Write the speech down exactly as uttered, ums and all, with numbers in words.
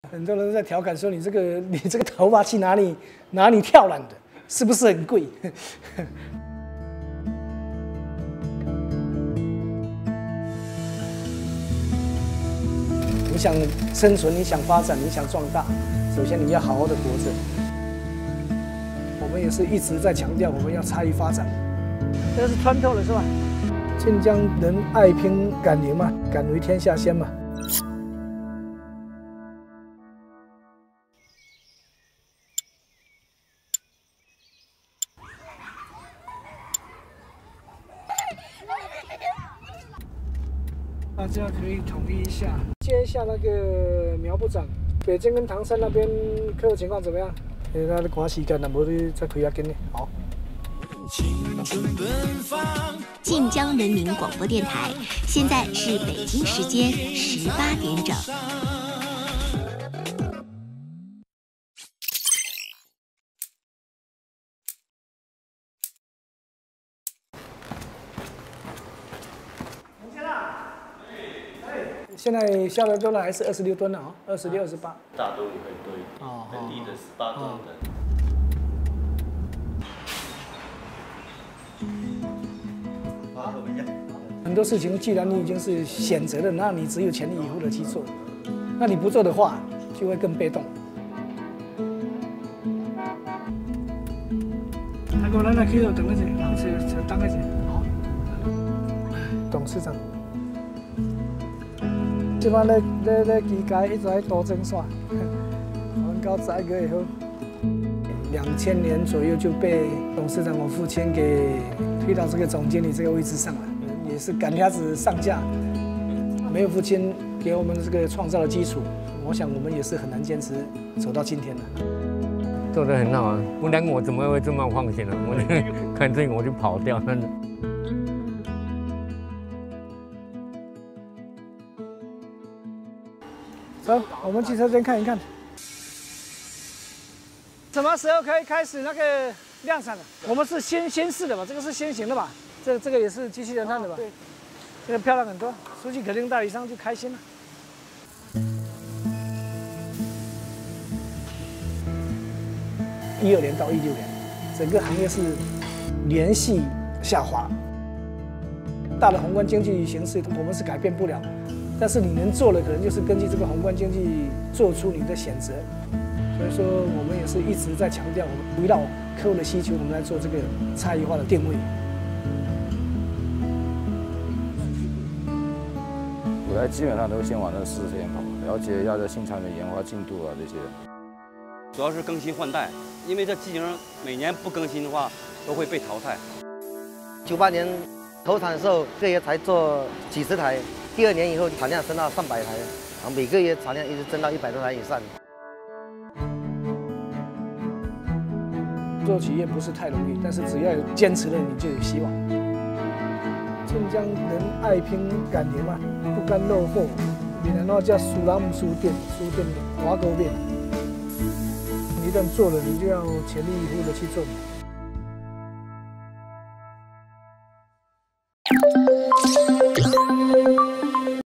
很多人在调侃说你这个你这个头发去哪里哪里跳染的，是不是很贵？你想生存，你想发展，你想壮大，首先你要好好的活着。我们也是一直在强调，我们要差异发展。这个是穿透了是吧？晋江人爱拼敢赢嘛，敢为天下先嘛。 大家可以统一一下，接一下那个苗部长，北京跟唐山那边客户情况怎么样？呃，那赶时间了，无你再开下紧呢。好。 晋江人民广播电台，现在是北京时间十八点整。 现在下的吨了还是二十六吨了啊，二十六、二十八。 大吨也会多一点，哦，本地的十八吨的。好，我们一下。 很多事情，既然你已经是选择了，那你只有全力以赴的去做。那你不做的话，就会更被动。阿哥，咱来去到等一下，等一下，等一下。好。董事长。 即摆咧咧咧期待一直在多增线，我们到十一个以后，两千年左右就被董事长我父亲给推到这个总经理这个位置上了，也是赶鸭子上架。没有父亲给我们这个创造的基础，我想我们也是很难坚持走到今天的。 做得很好啊！不然我怎么会这么放心呢？我看这个我就跑掉了。 走，我们去车间看一看，什么时候可以开始那个量产了？我们是先先试的吧？这个是先行的吧？这这个也是机器人看的吧？对，这个漂亮很多，书记肯定代理商就开心了。一二年到一六年，整个行业是连续下滑，大的宏观经济形势我们是改变不了。 但是你能做的，可能就是根据这个宏观经济做出你的选择。所以说，我们也是一直在强调，我们围绕客户的需求，我们来做这个差异化的定位。 我来基本上都先往那试验跑，了解一下这新产品研发进度啊这些。 主要是更新换代，因为这机型每年不更新的话，都会被淘汰。 九八年投产的时候，个月才做几十台。 第二年以后，产量升到上百台，然后每个月产量一直增到一百多台以上。 做企业不是太容易，但是只要有坚持了，你就有希望。晋江人爱拼敢赢嘛，不甘落后。闽南话叫输人唔输店，输店挖沟面。你一旦做了，你就要全力以赴的去做。